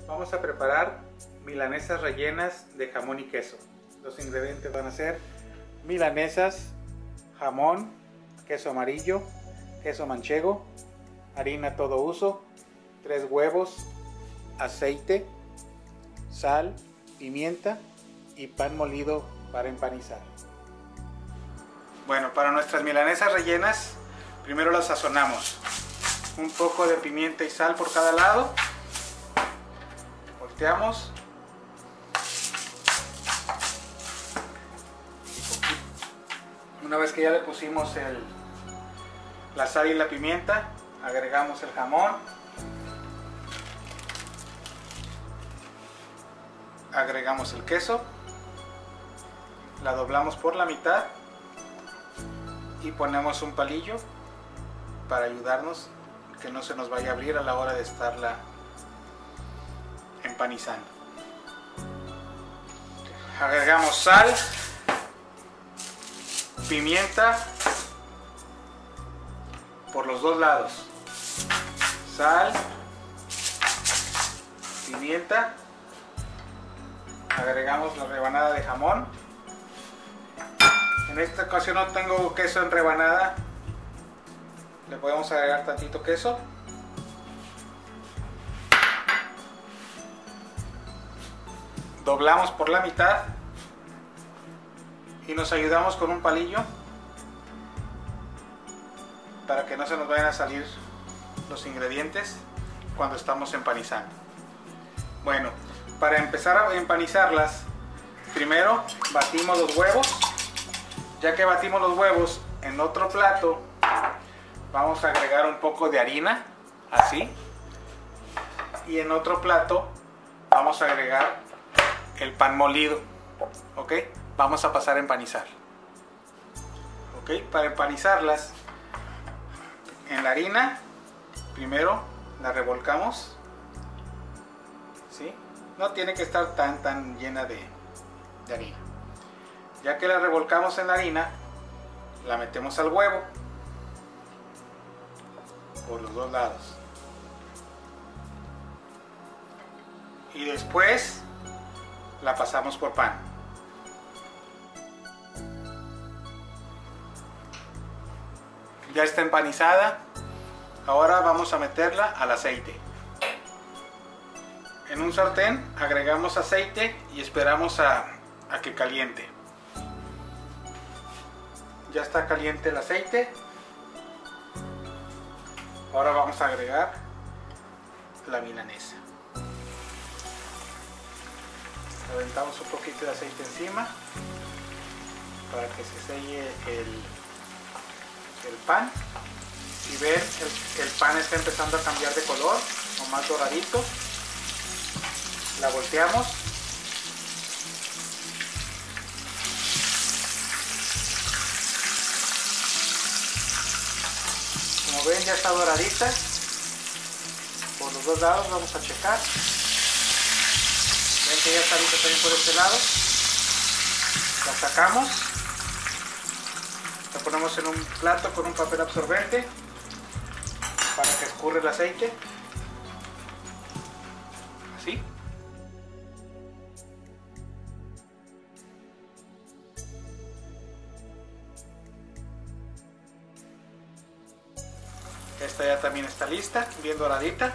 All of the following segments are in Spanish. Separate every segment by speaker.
Speaker 1: Vamos a preparar milanesas rellenas de jamón y queso. Los ingredientes van a ser milanesas, jamón, queso amarillo, queso manchego, harina a todo uso, 3 huevos, aceite, sal, pimienta y pan molido para empanizar. Bueno, para nuestras milanesas rellenas, primero las sazonamos. Un poco de pimienta y sal por cada lado. Volteamos. Una vez que ya le pusimos la sal y la pimienta, agregamos el jamón. Agregamos el queso. La doblamos por la mitad. Y ponemos un palillo para ayudarnos que no se nos vaya a abrir a la hora de estarla empanizando. Agregamos sal, pimienta por los dos lados. Sal, pimienta. Agregamos la rebanada de jamón. En esta ocasión no tengo queso en rebanada. Le podemos agregar tantito queso. Doblamos por la mitad y nos ayudamos con un palillo para que no se nos vayan a salir los ingredientes cuando estamos empanizando. Bueno, para empezar a empanizarlas, primero batimos los huevos. Ya que batimos los huevos, en otro plato vamos a agregar un poco de harina, así. Y en otro plato vamos a agregar el pan molido. ¿Ok? Vamos a pasar a empanizar. ¿Ok? Para empanizarlas, en la harina, primero la revolcamos. ¿Sí? No tiene que estar tan llena de harina. Ya que la revolcamos en la harina, la metemos al huevo por los dos lados. Y después la pasamos por pan. Ya está empanizada. Ahora vamos a meterla al aceite. En un sartén agregamos aceite y esperamos a que caliente. Ya está caliente el aceite. Ahora vamos a agregar la milanesa. Aventamos un poquito de aceite encima para que se selle el pan. Si ven, el pan está empezando a cambiar de color o más doradito. La volteamos. Como ven, ya está doradita. Por los dos lados vamos a checar. Ven que ya está lista también por este lado. La sacamos. La ponemos en un plato con un papel absorbente para que escurra el aceite. Así. Esta ya también está lista, bien doradita.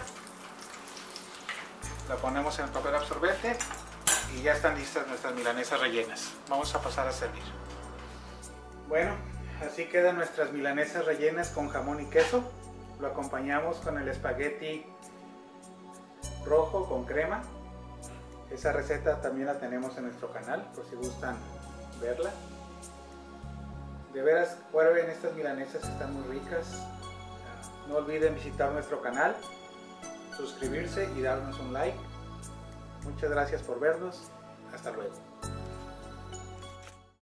Speaker 1: La ponemos en el papel absorbente y ya están listas nuestras milanesas rellenas. Vamos a pasar a servir. Bueno, así quedan nuestras milanesas rellenas con jamón y queso. Lo acompañamos con el espagueti rojo con crema. Esa receta también la tenemos en nuestro canal, por si gustan verla. De veras, prueben estas milanesas, están muy ricas. No olviden visitar nuestro canal, suscribirse y darnos un like. Muchas gracias por vernos. Hasta luego.